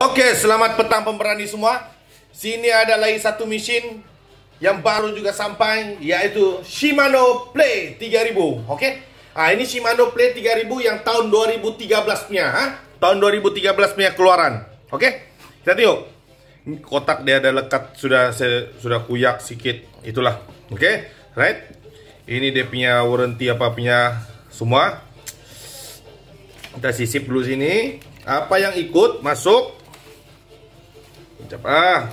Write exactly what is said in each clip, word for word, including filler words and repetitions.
Oke, selamat petang pemberani semua. Sini ada lagi satu mesin yang baru juga sampai, yaitu Shimano Play tiga ribu. Oke, ah ini Shimano Play tiga ribu yang tahun dua ribu tiga belas punya, ha? Tahun dua ribu tiga belas punya keluaran. Oke, kita tengok. Kotak dia ada lekat, sudah saya sudah kuyak sedikit, itulah. Oke, right? Ini dia punya warranty apa punya semua. Kita sisip dulu sini. Apa yang ikut masuk? Ah.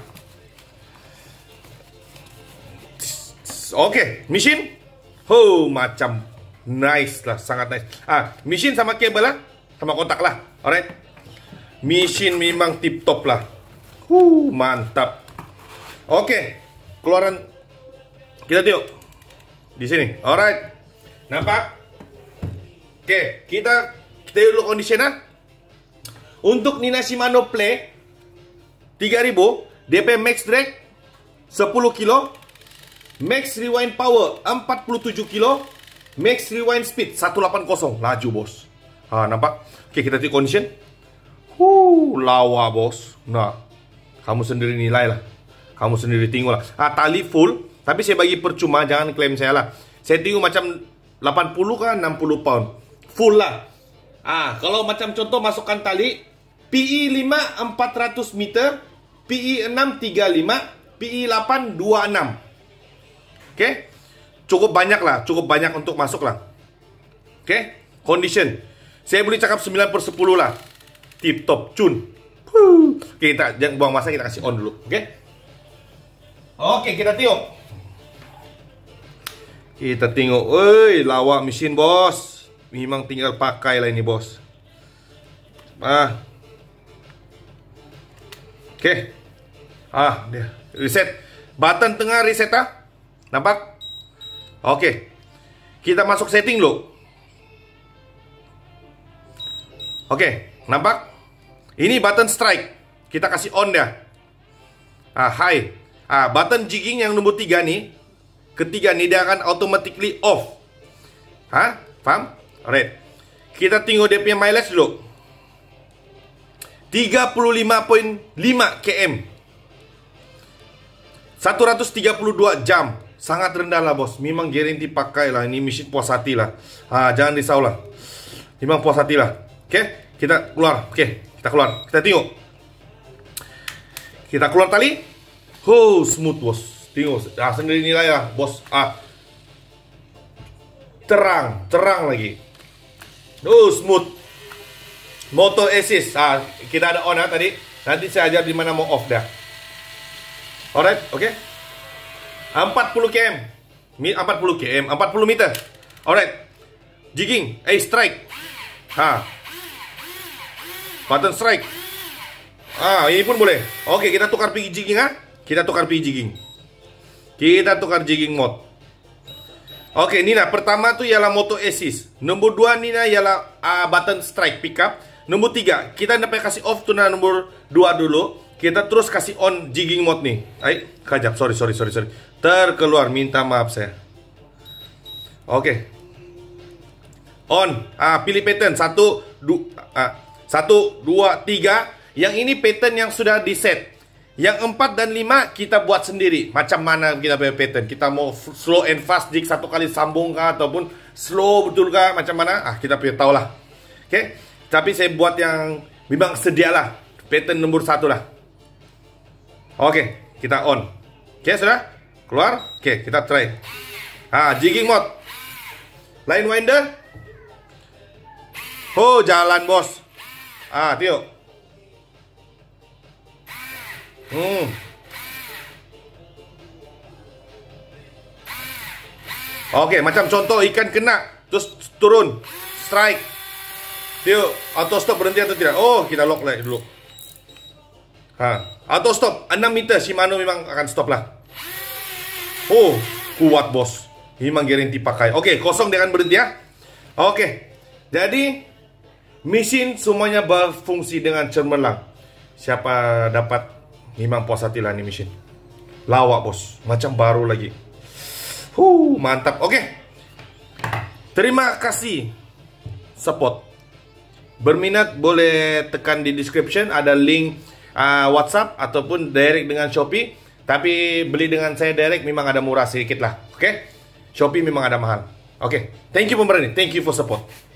Oke, mesin. Oh, macam nice lah, sangat nice. Ah, mesin sama kabel lah, sama kotak lah. Alright. Mesin memang tip top lah. Huh, mantap. Oke, keluaran kita tengok di sini. Alright. Nampak? Oke, kita kita dulu conditioner. Untuk Nina Shimano Play tiga ribu, D P max drag sepuluh kilo, max rewind power empat puluh tujuh kilo, max rewind speed seratus lapan puluh. Laju, bos. Ha, nampak? Oke, kita tengok condition. Huh, lawa, bos. Nah, kamu sendiri nilai lah. Kamu sendiri tengok lah. Ah, tali full, tapi saya bagi percuma, jangan klaim saya lah. Saya tengok macam delapan puluh kan enam puluh pound. Full lah. Ah, kalau macam contoh masukkan tali P I lima empat ratus meter, P I enam tiga lima, P I delapan dua enam. Oke, cukup banyak lah, cukup banyak untuk masuk lah. Oke, condition saya boleh cakap sembilan per sepuluh lah. Tip top, cun. Oke, kita jangan buang masa, kita kasih on dulu. Oke. Oke, kita tengok. Kita tengok. Woi, lawak mesin, bos. Memang tinggal pakai lah ini, bos. Ah. Oke, okay. Ah, dia reset. Button tengah reset, ah. Nampak? Oke, okay. Kita masuk setting dulu. Oke, okay. Nampak? Ini button strike. Kita kasih on dia. Ah, high. Ah, button jigging yang nombor tiga nih. Ketiga nih dia akan automatically off. Hah? Paham? Alright. Kita tengok dia punya mileage dulu. tiga puluh lima koma lima kilometer, seratus tiga puluh dua jam. Sangat rendah lah, bos. Memang guarantee pakai lah. Ini mesin puas hati lah. Ha, jangan risau lah. Memang puas hati lah. Oke, okay? Kita keluar. Oke, okay, kita keluar. Kita tengok. Kita keluar tali. Oh, smooth, bos. Tengok. Ah, sendiri nilai lah, bos. Ah, terang, terang lagi. Oh, smooth. Motor assist, ah, kita ada on ah, tadi. Nanti saya ajar di mana mau off dah. Alright, oke. Okay. empat puluh kilometer, empat puluh kilometer, empat puluh meter. Alright. Jigging, eh strike. Ha. Button strike. Ah, ini pun boleh. Oke, okay, kita tukar pergi jigging ah. Kita tukar pergi jigging. Kita tukar jigging mode. Oke, okay, Nina, pertama tuh ialah motor assist. Nombor dua Nina ialah uh, button strike pickup. Nombor tiga, kita dapat kasih off tuh nah nomor dua dulu. Kita terus kasih on jigging mode nih. Ay, kajap, sorry, sorry, sorry, sorry. Terkeluar, minta maaf saya. Oke. Okay. On, ah, pilih pattern. Satu, du, ah, satu, dua, tiga. Yang ini pattern yang sudah di set. Yang empat dan lima kita buat sendiri. Macam mana kita punya pattern. Kita mau slow and fast jig satu kali sambung kah, ataupun slow betul kah, macam mana. Ah, kita punya tahu lah. Oke, okay? Tapi saya buat yang memang sedialah. Pattern nomor satu lah. Oke, okay, kita on. Oke, okay, sudah? Keluar? Oke, okay, kita try. Ah, jigging mode. Line winder. Oh, jalan, bos. Ah, tio. Hmm. Oke, okay, macam contoh ikan kena, terus turun, strike. Tio, auto stop berhenti atau tidak? Oh, kita lock lagi dulu. Ha, auto stop enam meter, Shimano memang akan stop lah. Oh, kuat, bos. Memang guarantee pakai. Oke, okay, kosong dia akan berhenti ya. Oke. Okay. Jadi mesin semuanya berfungsi dengan cemerlang. Siapa dapat, memang puas hati lah ini mesin. Lawak, bos. Macam baru lagi. Huh, mantap. Oke. Okay. Terima kasih support. Berminat boleh tekan di description, ada link uh, WhatsApp ataupun direct dengan Shopee. Tapi beli dengan saya direct memang ada murah sedikit lah. Oke, okay? Shopee memang ada mahal. Oke, okay. Thank you pemberani, thank you for support.